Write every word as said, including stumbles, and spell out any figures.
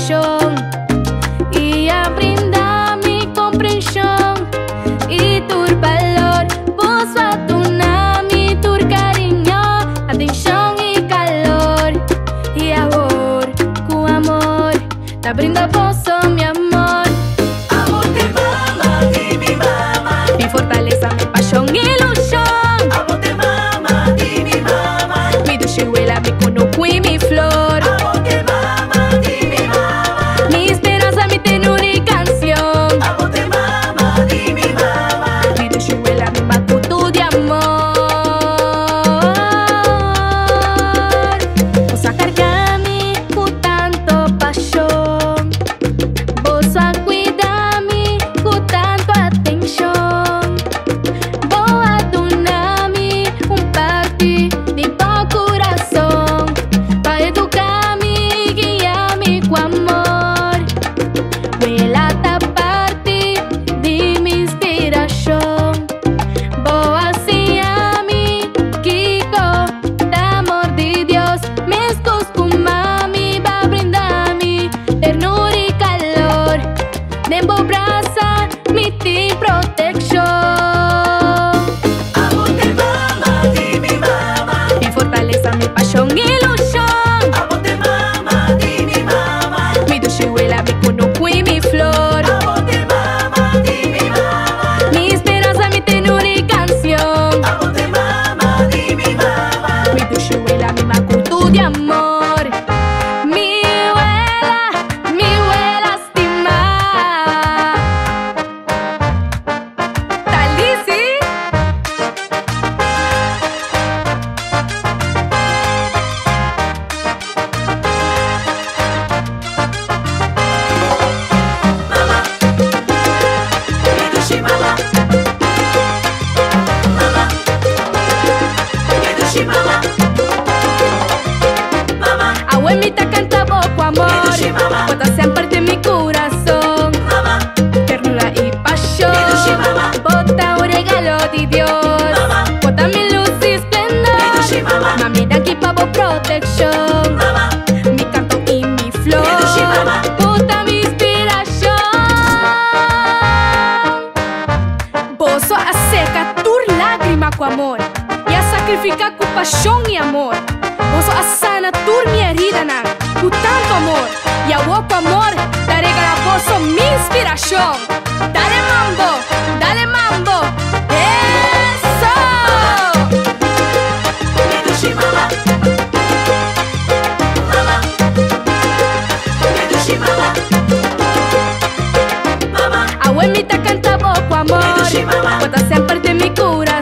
inspiración. Ella brinda mi comprensión y tu valor. Vos fatuna mi tu cariño, atención y calor. Y amor, con amor, te brindo vos, oh, mi amor. Amor de mama, di mi mama. Mi fortaleza, mi pasión y ilusión. Amor de mama, di mi mama. Mi duchihuela, mi conuco y mi flor. Amor de mama, di mi mama. Mi esperanza, mi tenura y canción. Amor de mama, di mi mama. Mi duchihuela, mi macutu de amor. Vos a cargar-me con tanto pasión. Vos a cuidar-me con tanto atención. Vos a donar-me un parte de tu corazón. Pa educar-me y guiar-me com amor. Ela tá parte de mi inspiración. Boa se a mí, Kiko, de amor de Dios. Me escuscuma-me, va brindar-me ternura y calor. Nembo braça, me tem proteção. Amor de mama, di mi mama. Mi fortaleza, mi pasión y ilusión. Amor de mama, di mi mama. Mi duchihuela, mi conuco y mi flor. Amor de mama, di mi mama. Mi esperanza, mi tenura y canción. Amor de mama, di mi mama. Mi duchihuela, mi macutu de amor. Mi huela, mi huela estimada. Talisi. Mama, mi dushi mama. Mama, mi dushi mama. Mama, Abuelita canta con amor. Mi dushi mama. Bota siempre de mi corazón. mama, Ternura y pasión. Mi dushi mama. Bota un regalo de Dios. Mama. Bota mi luz y esplendor. Mi dushi mama. Mami, de aquí pa' vos protección. mama, Mi canto y mi flor. Mi dushi mama. Bota mi inspiración. Vos a seca tur lágrima con amor. Y a sacrificar con pasión y amor. Vos a sana tur mi herida na, con tanto amor. Y a vos con amor, te regala vos mi inspiración. Dale mambo, dale mambo. Eso. mi dushi mama. Mama, mi dushi mama. Mama, Abuelita canta vos con amor. Mi dushi mama. Bota siempre de mi corazón.